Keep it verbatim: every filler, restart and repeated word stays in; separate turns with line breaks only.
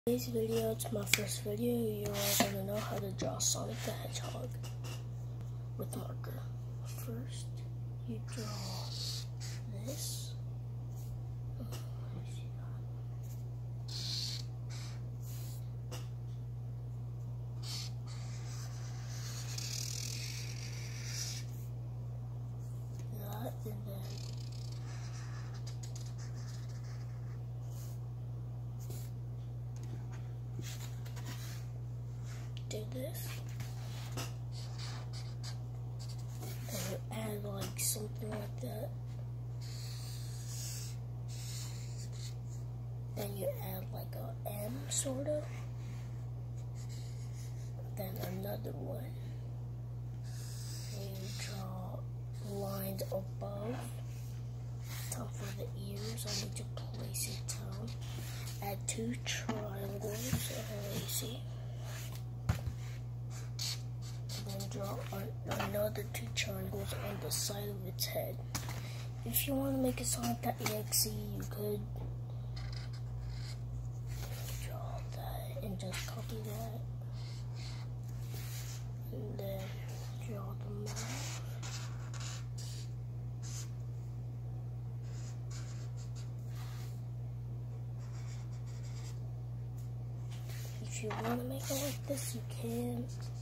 Today's video, it's my first video. You're all gonna know how to draw Sonic the Hedgehog with marker. First, you draw this. Oh, let me see that. That, and then do this, and you add like something like that, then you add like a M sort of, then another one, and you draw lines above, time for the ears. I need to place it down, add two triangles, uh, you see. Draw another two triangles on the side of its head. If you want to make a Sonic dot E X E, you could draw that and just copy that, and then draw the mouth. If you want to make it like this, you can.